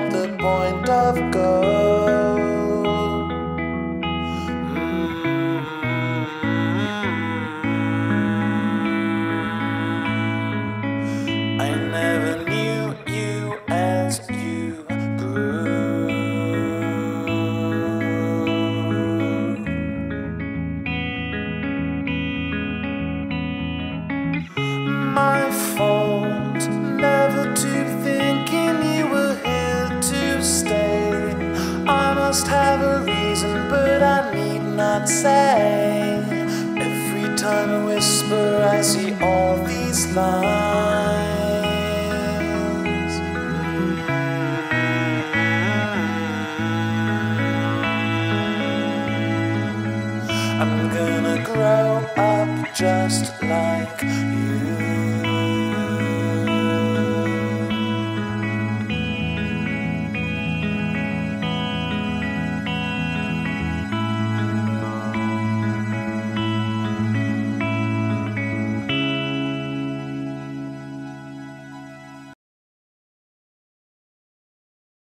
what the point of gold. I never knew you as you grew. My fault, never to thinking you were here to stay. I must have a reason, but I need not say. Every time I whisper, I see all these lines. I'm gonna grow up just like you.